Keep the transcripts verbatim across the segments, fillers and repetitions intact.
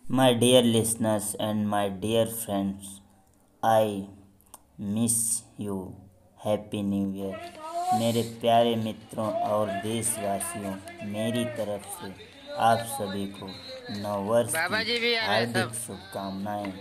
My dear listeners and my dear friends, I miss you. Happy new year. मेरे प्यारे मित्रों और देशवासियों, मेरी तरफ से आप सभी को नववर्ष की हार्दिक शुभकामनाएं।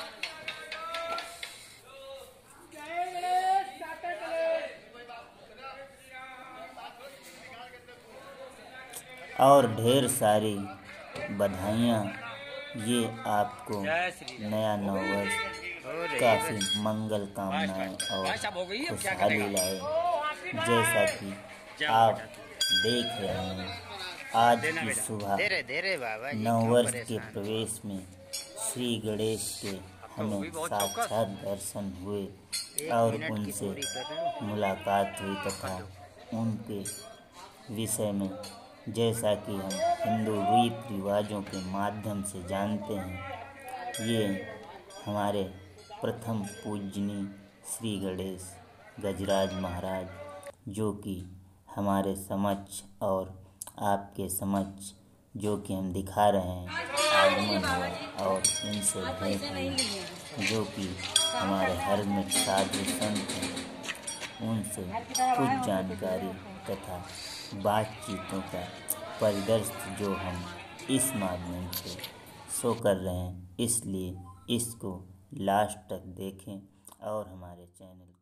और ढेर सारी बधाइयाँ। ये आपको नया नववर्ष काफ़ी मंगल कामनाएं और खुशहाली लाए। जैसा कि आप देख रहे हैं, आज की सुबह नववर्ष के प्रवेश में श्री गणेश के हमें साक्षात दर्शन हुए और उनसे मुलाकात हुई तथा उनके विषय में जैसा कि हम हिंदू रीति रिवाजों के माध्यम से जानते हैं, ये हमारे प्रथम पूजनीय श्री गणेश गजराज महाराज, जो कि हमारे समक्ष और आपके समक्ष जो कि हम दिखा रहे हैं, आगमन हुआ और इनसे भेंट हुई, जो कि हमारे हरमित साधु संत हैं। उनसे कुछ जानकारी तथा बातचीतों का परिदृश्य जो हम इस माध्यम से शो कर रहे हैं, इसलिए इसको लास्ट तक देखें और हमारे चैनल